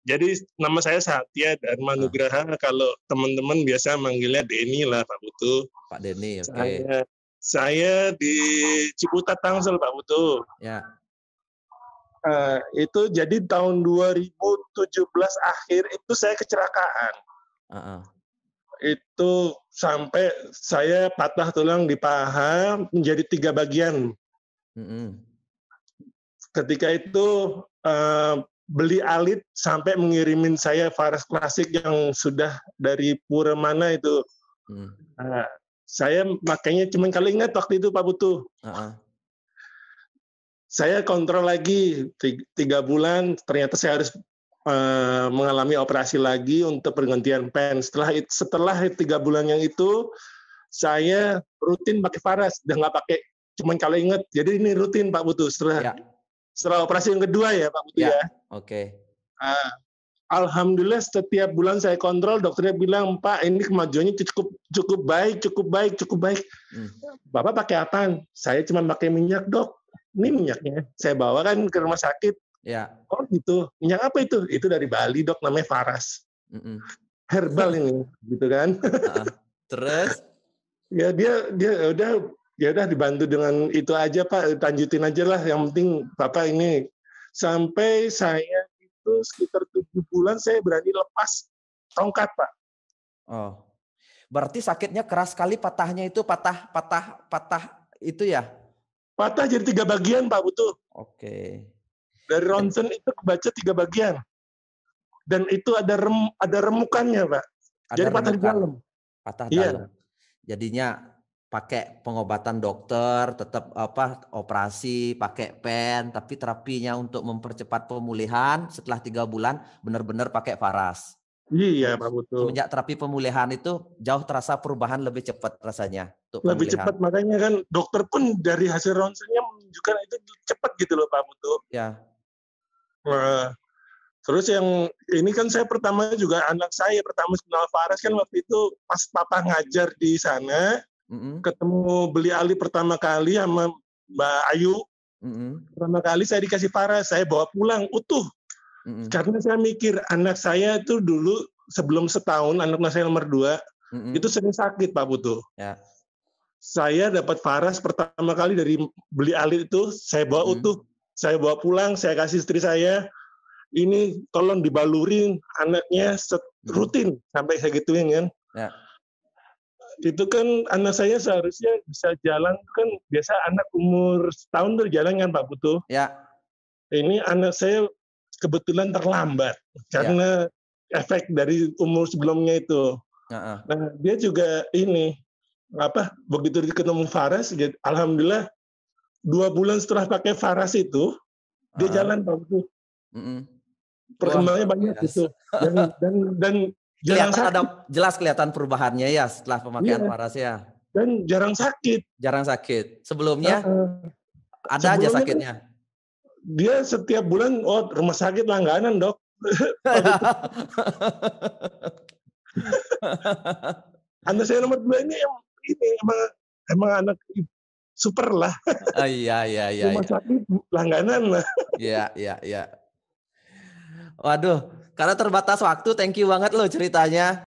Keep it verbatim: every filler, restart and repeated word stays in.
Jadi nama saya Satya Dharma Heeh. Nugraha, kalau teman-teman biasa manggilnya Denny lah Pak Putu. Pak Denny, oke. Saya saya di Ciputat, Tangsel Pak Putu. Ya. Eee, itu jadi tahun dua ribu tujuh belas akhir itu saya kecelakaan. Heeh. Itu sampai saya patah tulang di paha menjadi tiga bagian. Mhm. Ketika itu, eee, beli alit sampai mengirimin saya faras klasik yang sudah dari pura mana itu. Mhm. Eee, saya makainya cuman kali ingat waktu itu Pak Putu. Heeh. Saya kontrol lagi tig tiga bulan, ternyata saya harus, eee, mengalami operasi lagi untuk pergantian pen. Setelah it setelah tiga bulan yang itu, saya rutin pakai faras, udah nggak pakai cuman kalau inget. Jadi ini rutin Pak Putu setelah Ya. setelah operasi yang kedua ya Pak Putu Ya, ya. oke. Ah, alhamdulillah setiap bulan saya kontrol dokternya bilang, "Pak, ini kemajuannya cukup cukup baik cukup baik cukup baik." Mmm. "Bapak pakai apaan?" "Saya cuman pakai minyak Dok." "Ini Mmm. minyaknya?" Saya bawa kan ke rumah sakit. Ya. "Oh gitu, minyak apa itu?" "Itu dari Bali Dok, namanya Faras." Mhm. "Herbal ini," gitu kan. Heeh, terus? Ya dia dia ya udah ya udah dibantu dengan itu aja Pak, lanjutin aja lah yang penting Bapak ini. Sampai saya itu sekitar tujuh bulan saya berani lepas tongkat Pak. Oh, berarti sakitnya keras sekali patahnya itu patah patah patah itu ya? Patah jadi tiga bagian Pak Putu. Oke. Dari Dan ronsen itu kebaca tiga bagian. Dan itu ada rem ada remukannya Pak, Ada jadi patah di remukan, dalam. patah Iya. dalam. Jadinya pakai pengobatan dokter, tetap apa, operasi, pakai pen, tapi terapinya untuk mempercepat pemulihan setelah tiga bulan benar-benar pakai faras. Iya Sem Pak Putu. semenjak terapi pemulihan itu jauh terasa perubahan lebih cepat rasanya untuk Lebih pemulihan. cepat, makanya kan dokter pun dari hasil ronsennya menunjukkan itu cepat gitu loh Pak Putu. Ya. Heeh. Terus yang ini kan saya pertama juga anak saya pertama kenal faras kan waktu itu pas papa ngajar di sana, Mhm. ketemu beli ali pertama kali sama Mbak Ayu. Mhm. Pertama kali saya dikasih faras, saya bawa pulang utuh. Mhm. Karena saya mikir anak saya itu dulu sebelum setahun, anak saya nomor dua, itu Mhm. sering sakit Pak Putu. Ya. Saya dapat faras pertama kali dari beli alit itu, saya bawa Mhm. utuh. Saya bawa pulang, saya kasih istri saya, "Ini tolong dibalurin anaknya set Mhm. rutin," sampai saya gituin kan. Ya. Itu kan anak saya seharusnya bisa jalan kan biasa anak umur setahun tuh jalan kan Pak Putu. Ya. Ini anak saya kebetulan terlambat Ya. karena efek dari umur sebelumnya itu. Heeh. Nah, dia juga ini, apa, begitu ketemu faras, jad alhamdulillah dua bulan setelah pakai faras itu, dia Heeh. jalan Pak Putu. Mhm. Wah, Perkembangannya luar banyak biasa. gitu, dan dan dan jarang Kelihatan ada sakit. jelas kelihatan perubahannya ya setelah pemakaian Iya, faras ya? dan jarang sakit. Jarang sakit. Sebelumnya, Heeh. ada aja Sebelumnya kan sakitnya? dia setiap bulan, oh rumah sakit langganan Dok, Pak Putu. Anak saya nomor dua ini yang ini emang emang anak i super lah. Oh, iya iya iya Rumah iya. sakit langganan lah. Iya iya iya. Waduh, karena terbatas waktu, thank you banget loh ceritanya.